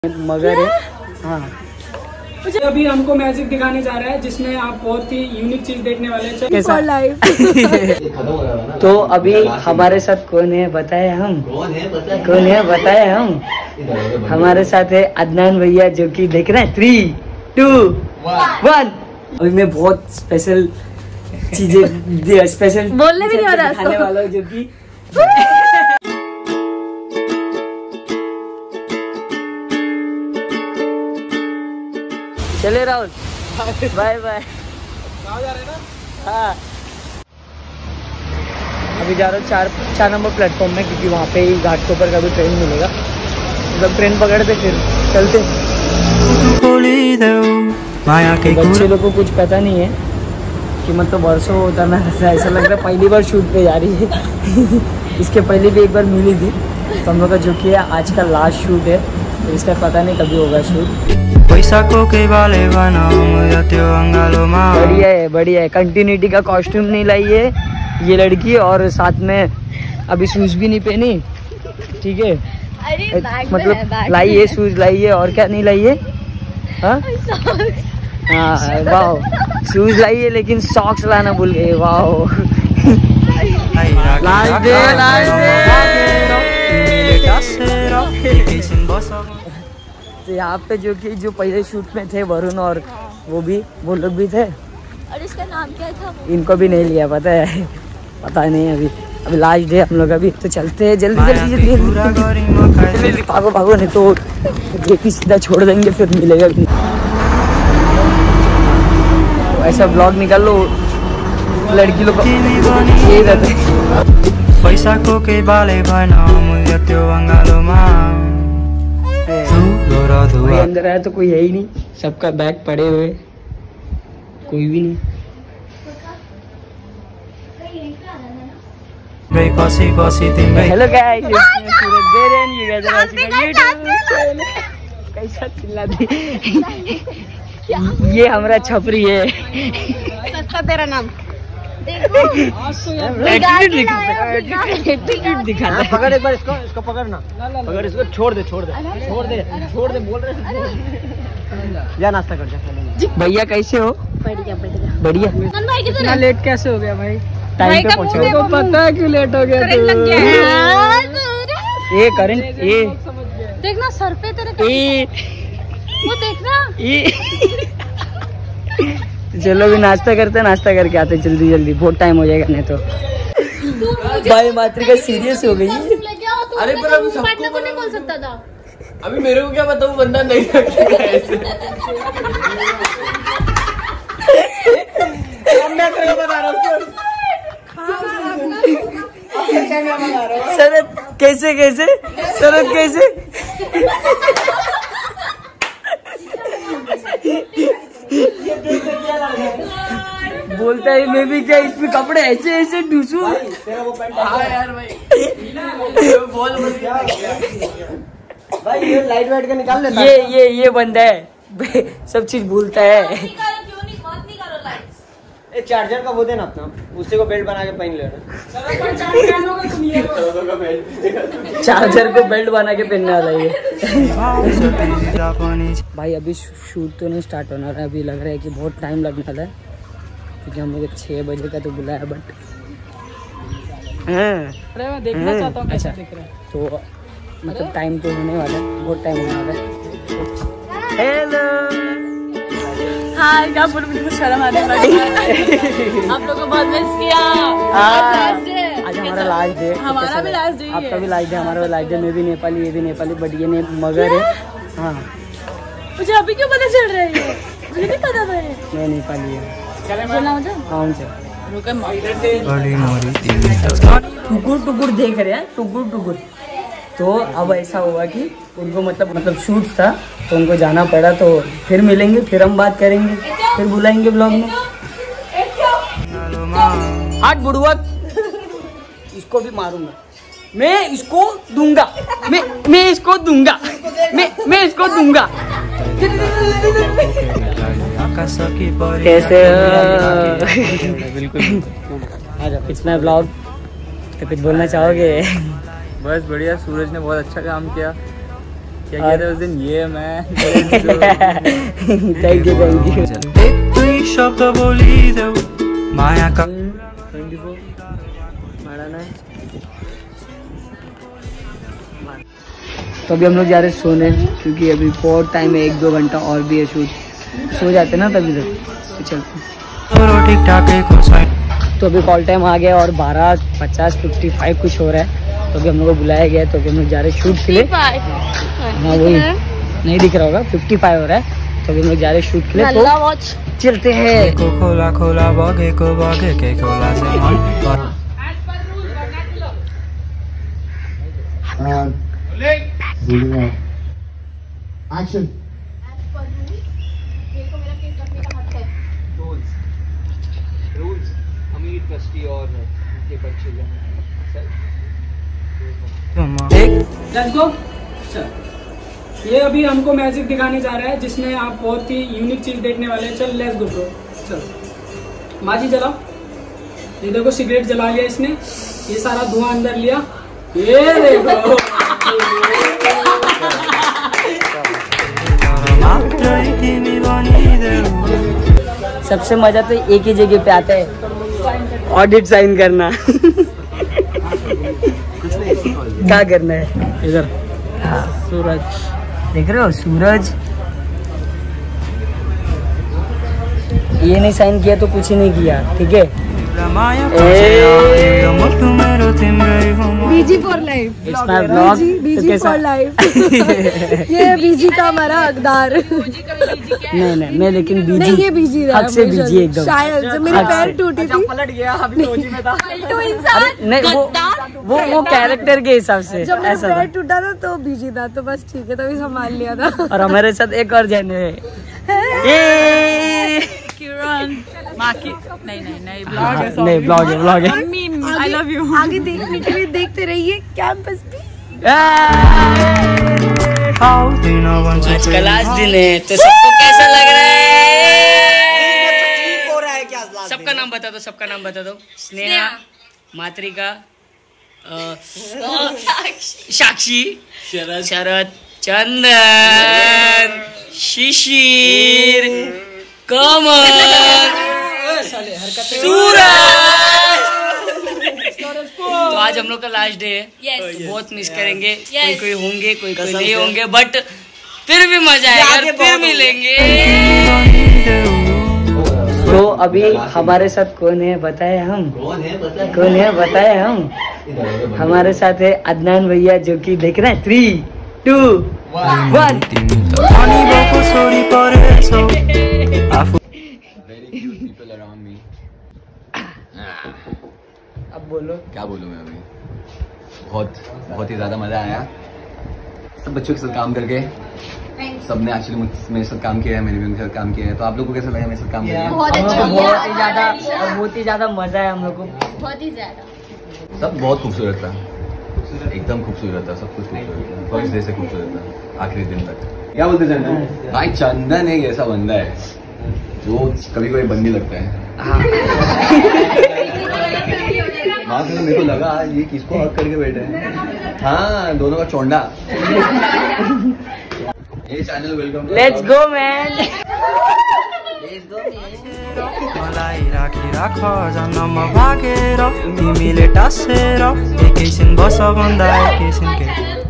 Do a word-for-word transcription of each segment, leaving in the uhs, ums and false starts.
मगर है। हाँ अभी हमको मैजिक दिखाने जा रहा है जिसमें आप बहुत ही यूनिक चीज देखने वाले हैं। कैसा तो अभी हमारे साथ कौन है बताए हम कौन है कौन है बताए हम हमारे साथ है अदनान भैया जो कि देख रहे हैं थ्री टू वन। अभी मैं बहुत स्पेशल चीजें स्पेशल बोलने भी नहीं हो रहा दिखाने वाला हूँ जो कि चले राहुल बाय बाय। हाँ अभी जा रहा हूँ चार चार नंबर प्लेटफॉर्म में क्योंकि वहाँ पे ही घाट के ऊपर का भी ट्रेन मिलेगा। जब ट्रेन पकड़ते फिर चलते। बच्चे लोग को कुछ पता नहीं है कि मतलब वर्षों उतरना रहता है। ऐसा लग रहा है पहली बार शूट पे जा रही है। इसके पहले भी एक बार मिली थी तो हम लोग का जो कि आज का लास्ट शूट है तो इसका पता नहीं कभी होगा शूट। बढ़िया है बढ़िया है। कंटिन्यूटी का कॉस्ट्यूम नहीं लाई है ये लड़की और साथ में अभी शूज भी नहीं पहनी। ठीक है मतलब लाई है शूज लाई है और क्या नहीं लाई है। हाँ वाह शूज लाई है लेकिन सॉक्स लाना भूल गए। वाह लास्ट डे तो यहाँ पे जो कि जो पहले शूट में थे वरुण और वो भी वो लोग भी थे। और इसका नाम क्या था? इनको भी नहीं लिया पता है पता नहीं अभी अभी लास्ट डे हम लोग अभी तो चलते हैं जल्दी जल्दी जल्दी जल्दी भागो भागो नहीं तो जेपी सीधा छोड़ देंगे फिर मिलेगा भी। ऐसा ब्लॉग निकाल लो लड़की लोग यही रहते पैसा को के बाले बना मुझे त्यो अंगालो मां अंदर आया तो कोई है ही नहीं। सबका बैग पड़े हुए कोई भी नहीं। हेलो गाइस सूरज बेरन you guys are watching YouTube. कैसा चिल्ला दी ये हमारा छपरी है। सस्ता तेरा नाम दिखा पकड़ एक बार इसको इसको पकड़ना पकड़ इसको छोड़ दे छोड़ दे छोड़ दे छोड़ दे बोल रहे जा नाश्ता कर जा। भैया कैसे हो? बढ़िया बढ़िया बढ़िया। इतना लेट कैसे हो गया भाई? टाइम पे पहुंचे को पता है क्यों लेट हो गया? ये करंट ये देखना सर पे तेरे ये वो देखना ये चलो भी नाश्ता करते नाश्ता करके आते जल्दी जल्दी बहुत टाइम हो जाएगा नहीं तो। भाई मातृका सीरियस हो गई। अरे पर अभी सबको को नहीं बोल सकता था। अभी मेरे को क्या पता वो बंदा नहीं रखेगा ऐसे। मैं तेरे को बता रहा हूँ शरद कैसे कैसे शरद कैसे बोलता है मैं भी क्या इसमें कपड़े ऐसे ऐसे ढूंढूं। हाँ यार भाई बोल भाई ये लाइट वाइट का निकाल लेता ये ये ये बंदा है सब चीज भूलता है। ए चार्जर का वो देना अपना उसी को बेल्ट बना के पहन लेना। चार्जर को बेल्ट बना के पहनने वाला ये। भाई अभी शूट तो नहीं स्टार्ट होना है। अभी लग रहा है कि बहुत टाइम लगने वाला है क्योंकि हम लोग छह बजे का तो बुलाया बट अरे मैं देखना चाहता हूँ कैसा दिख रहा है तो मतलब टाइम तो होने वाला है बहुत टाइम होने वाला है। हेलो हाँ क्या बोल मुझे शर्म आने लगी। आप लोगों को बहुत मिस किया। आज हमारा लास्ट डे हमारा भी लास्ट डे आपका भी लास्ट डे हमारा भी लास्ट डे। मैं भी नेपाली ये भी नेपाली बट ये ने मगर है। हाँ मुझे अभी क्यों पता चल रहा है? मुझे नहीं पता था मैं नेपाली है। बोलना मुझे कौन से टुकुर टुकुर देख रहे हैं टुकुर टुकुर। तो अब ऐसा हुआ कि उनको मतलब मतलब शूट था तो उनको जाना पड़ा तो फिर मिलेंगे फिर हम बात करेंगे फिर बुलाएंगे ब्लॉग में। हाथ बुड़वा इसको भी मारूंगा मैं इसको दूंगा मैं मैं इसको दूंगा मैं मैं इसको दूंगा। कैसे बिल्कुल पिछला ब्लॉग तो कुछ बोलना चाहोगे? बस बढ़िया। सूरज ने बहुत अच्छा काम किया क्या कहते हैं उस दिन ये मैं थैंक यू थैंक यू। शब्द बोली दो माया का तो अभी हम लोग जा रहे सोने क्योंकि अभी बहुत टाइम है, एक दो घंटा और भी है शूट। सो जाते ना तभी तक तो चलते ठीक ठाक है। तो अभी कॉल टाइम आ गया और बारह पचास फिफ्टी फाइव कुछ हो रहा है। तो अभी हम लोग को बुलाया गया है तो अभी हम लोग जा रहे शूट के लिए। हाँ वही नहीं दिख रहा होगा, फिफ्टी फाइव हो रहा है। तो अभी हम लोग जा रहे शूट के लिए तो चलते हैं। खोला खोला बागे को बागे के खोला से एक्शन। अमीर ट्रस्टी और उनके बच्चे लेट्स गो। चल ये अभी हमको मैजिक दिखाने जा रहा है जिसमें आप बहुत ही यूनिक चीज देखने वाले हैं। चल लेट्स गो ब्रो। चल माजी जलाओ। ये देखो सिगरेट जला लिया इसने, ये सारा धुआं अंदर लिया। ये देखो सबसे मजा तो एक ही जगह पे आता है, ऑडिट साइन करना। क्या करना है इधर? हाँ सूरज देख रहे हो, सूरज ये नहीं साइन किया तो कुछ ही नहीं किया, ठीक है। BG for life, BG for life. ये बीजी का हमारा हकदार। नहीं नहीं मैं लेकिन बीजी नहीं, ये बीजी हक से बीजी एकदम। शायद जब मेरी पैर टूटी थी पलट गया अभी तो में था। नहीं वो वो वो कैरेक्टर के हिसाब से जब मेरा ऐसा पैर टूटा था तो बीजी था, तो बस ठीक है तभी संभाल लिया था। और हमारे साथ एक और जन है नहीं नहीं नहीं ब्लॉग है, नहीं ब्लॉग है ब्लॉग है। I love you. आगे देखने के लिए देखते रहिए कैंपस भी। आज का लास्ट दिन है तो सबको कैसा लग रहा है? सबका नाम बता दो, सबका नाम बता दो। स्नेहा, मात्रिका, साक्षी, शरद, शरद, चंदन, शिशिर, कमल, सूरज। तो आज हम लोग का लास्ट डे है। yes. तो बहुत मिस करेंगे। yes. कोई कोई होंगे कोई कोई नहीं होंगे, बट फिर भी मजा आएगा, फिर मिलेंगे। तो अभी हमारे साथ कौन है बताए हम? कौन है बताए कौन है बताए हम? हमारे साथ है अदनान भैया जो कि देख रहे हैं। Three two one. अब बोलो। क्या बोलूं मैं अभी? बहुत बहुत ही ज्यादा मजा आया सब बच्चों के साथ काम करके। सबने एक्चुअली मेरे साथ काम किया है, मैंने भी उनके साथ काम किया है। तो आप लोगों को कैसा लगा मेरे साथ काम करके? बहुत अच्छा, बहुत ही ज्यादा और बहुत ही ज्यादा मजा है हम लोग को, बहुत ही ज्यादा। सब बहुत खूबसूरत था, एकदम खूबसूरत था, सब कुछ खूबसूरत था। फर्स्ट डे से खूबसूरत था आखिरी दिन तक। क्या बोलते चंदन भाई? चंदन एक ऐसा बंदा है जो कभी कभी बंदी लगता है। हाँ तो मेरे को लगा ये किसको हक करके बैठे हैं। हाँ दोनों का चौंडा। ये channel welcome. Let's go man. मलाई राखी राख जन्म भागेर तिमीले टाँसेर एकैछिन बस भन्दा एकैछिन के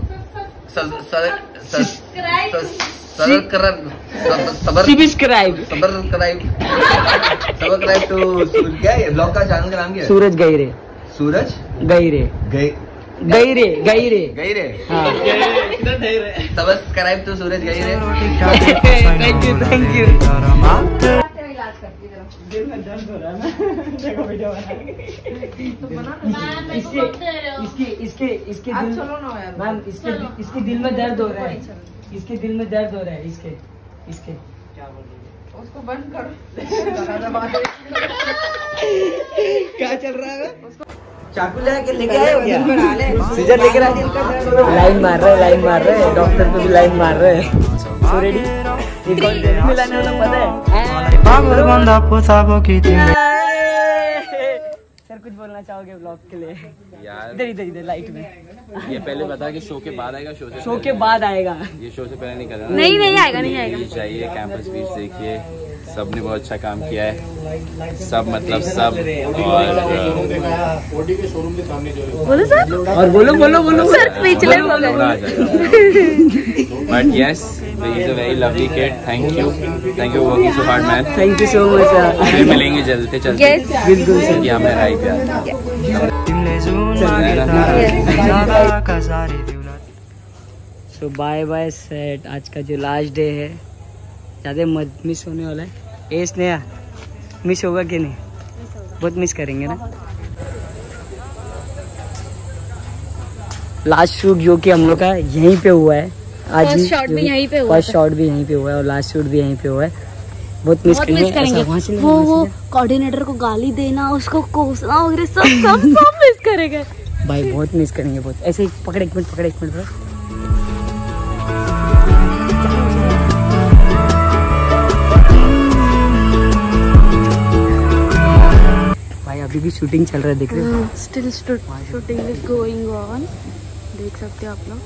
सब्सक्राइब सब्सक्राइब सब्सक्राइब टू क्या है ब्लॉग का चैनल का नाम क्या है? सूरज गईरे। सूरज गईरे गई गईरे गईरे गईरे। हाँ सब्सक्राइब टू सूरज गईरे। Thank you thank you. इसके इसके इसके इसके दिल मैम इसके इसके दिल में दर्द हो रहा है, इसके दिल में दर्द हो रहा है। इसके इसके क्या बोल रहे हो? उसको बंद करो। क्या चल रहा है? चाकू लेके लेके आए हो क्या? सीजर लेके आए। लाइन मार रहे लाइन मार रहे डॉक्टर पे भी लाइन मार रहे। So ready? एक और मिलाने वाला पता है? पागल बंदा पोसाबो की तिमी। सर कुछ बोलना चाहोगे ब्लॉग के लिए? यार इधर इधर इधर लाइट में ये पहले बता कि शो के बाद आएगा, शो से शो के बाद आएगा, ये शो से पहले नहीं कर रहा। नहीं नहीं आएगा नहीं आएगा। चाहिए कैंपस बीच देखिए, सबने बहुत अच्छा काम किया है, सब मतलब सब। बोलो सर, और बोलो बोलो बोलो सर पिछले बोलो। But yes he is a very lovely kid, thank you thank you working so hard man, thank you so much sir. फिर मिलेंगे जल्दी चलते Yes. बिल्कुल सर। कि हमें राइट यार। तिमीले जुन मागिरता जाँदाका सारी दिउला। So bye bye set. आज का जो लास्ट डे है, ज़्यादा मत मिस होने वाला है। ए स्नेहा, मिस होगा कि नहीं? बहुत मिस करेंगे ना। लास्ट शूट जो कि हम लोग का यहीं पे हुआ है आज, First shot भी यहीं पे हुआ फर्स्ट था। शॉट भी यहीं पे हुआ है और लास्ट शूट भी यहीं पे हुआ है। बहुत मिस बहुत करेंगे, मिस करेंगे। ऐसा वहाँ से नहीं, वो वहाँ से वो नहीं। कोऑर्डिनेटर को गाली देना, उसको कोसना वगैरह सब सब सब मिस करेंगे। भाई बहुत मिस करेंगे बहुत। ऐसे ही पकड़, एक मिनट पकड़, एक मिनट पकड़। भाई अभी भी शूटिंग चल रहा है, देख रहे हो? Still shooting is going on, देख सकते हो आप लोग।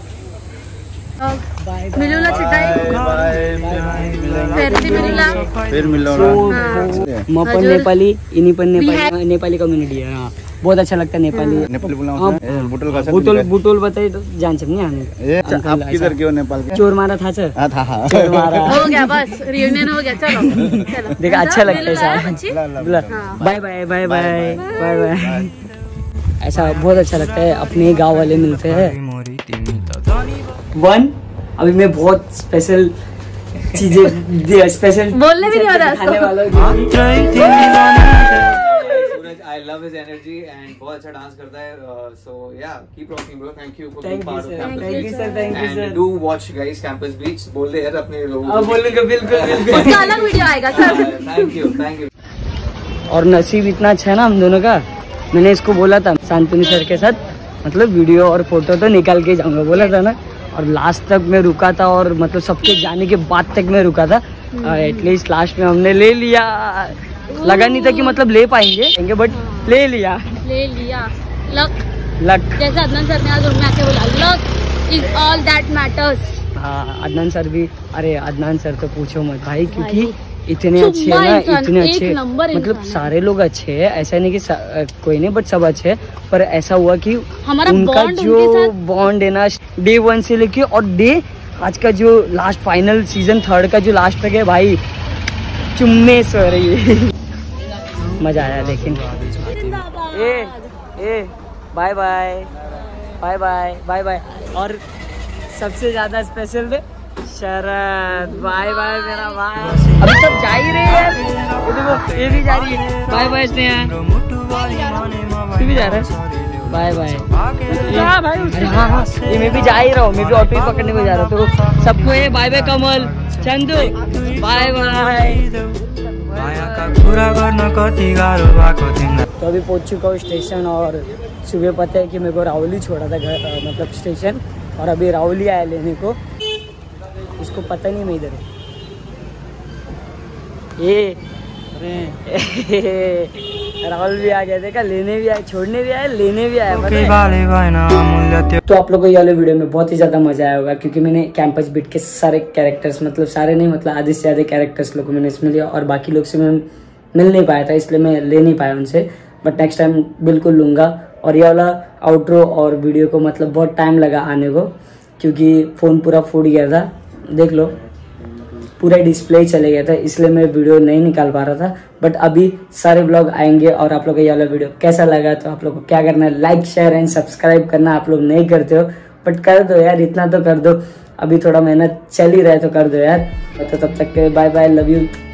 मिलूला चिटाई फिर मिलूला फिर मिलो मैं पण नेपाली, इन्हीं पण नेपाली, नेपाली कम्युनिटी है। हाँ बहुत अच्छा लगता है नेपाली। नेपाली बोलना हाँ, बुटोल का बुटोल बुटोल बताइए तो जान सकते हैं हमें। आप किधर के हो नेपाल के? चोर मारा था सर, हाँ था हाँ चोर मारा। हो गया, बस रियूनियन हो गया। चलो चलो देखा अच्छा लगता है मिलूला सर। बच्ची। Bye bye bye bye bye bye. ऐसा बहुत अच्छा लगता है, अपने गांव वाले मिलते हैं। मोरी तिमी त धनी वन अभी मैं बहुत स्पेशल चीजें स्पेशल बोलने भी नहीं हो रहा खाने वाला हूँ। मात्रै तिमीलाई सूरज, I love his energy and बहुत अच्छा डांस करता है। So yeah, keep rocking bro. Thank you for being thank you part of sir, campus. Thank you sir, thank you And sir. do watch guys campus beach. बोल दे यार अपने लोगों अब बोलूंगा बिल्कुल बिल्कुल। उसका अलग वीडियो आएगा sir. Thank you, thank you. और नसीब इतना अच्छा है ना हम दोनों का, मैंने इसको बोला था शांतनु सर के साथ मतलब वीडियो और फोटो तो निकाल के जाऊंगा बोला था ना, और लास्ट तक मैं रुका था और मतलब सबके जाने के बाद तक मैं रुका था। एटलीस्ट लास्ट में हमने ले लिया, लगा नहीं था कि मतलब ले पाएंगे बट ले लिया। ले लिया लक, लक। जैसे अदनान सर ने आज रूम में आके बोला, luck is all that matters. हाँ अदनान सर भी, अरे अदनान सर तो पूछो मत भाई, क्योंकि भाई, इतने अच्छे चुम्मा हैं ना, इंसान, इतने एक अच्छे नंबर मतलब इंसान है। सारे लोग अच्छे हैं, ऐसा नहीं कि सा- कोई नहीं बट सब अच्छे हैं। पर ऐसा हुआ कि हमारा उनका bond जो उनके साथ- बॉन्ड है ना डे वन से लेके और डे आज का जो लास्ट फाइनल सीजन थर्ड का जो लास्ट तक है भाई, चुम्मे सो रही मजा आया। लेकिन ए ए bye bye bye bye bye bye. और सबसे ज्यादा स्पेशल में शरद, बाय बाय मेरा भाई। अभी सब जा ही रहे हैं यार, ये देखो ये भी जा रही है। बाय बाय स्नेहा, तू भी जा रहा है? Bye bye. हाँ भाई अरे हाँ हाँ ये मैं भी जा ही रहा हूँ, मैं भी ऑटो ही पकड़ने को जा रहा हूँ। तो सबको ये bye bye Kamal, Chandu bye bye. मायाका कुरा गर्न कति गाह्रो भएको तिमीलाई। तो अभी पहुँच चुका हूँ स्टेशन और सुबह पता है कि मेरे को राहुल ही छोड़ा था घर मतलब स्टेशन, और अभी राहुल ही आया लेने को। इसको पता नहीं मैं इधर हूँ। ये राहुल भी आ गया, देखा लेने भी आया, छोड़ने भी आया, लेने भी आया। पता है? बाले भएन अमूल्य त्यो तो आप लोगों को ये वाले वीडियो में बहुत ही ज़्यादा मजा आया होगा, क्योंकि मैंने कैंपस बीट के सारे कैरेक्टर्स मतलब सारे नहीं मतलब आधे से ज़्यादा कैरेक्टर्स लोग को मैंने इसमें लिया, और बाकी लोग से मैं मिल नहीं पाया था इसलिए मैं ले नहीं पाया उनसे। बट नेक्स्ट टाइम बिल्कुल लूँगा। और ये वाला आउटरो और वीडियो को मतलब बहुत टाइम लगा आने को, क्योंकि फ़ोन पूरा फूट गया था, देख लो पूरा डिस्प्ले चले गया था, इसलिए मैं वीडियो नहीं निकाल पा रहा था। बट अभी सारे ब्लॉग आएंगे। और आप लोग को ये वाला वीडियो कैसा लगा तो आप लोग को क्या करना है, लाइक शेयर एंड सब्सक्राइब करना। आप लोग नहीं करते हो बट कर दो यार, इतना तो कर दो। अभी थोड़ा मेहनत चल ही रहा है तो कर दो यार। तो तब तक के बाय बाय, लव यू।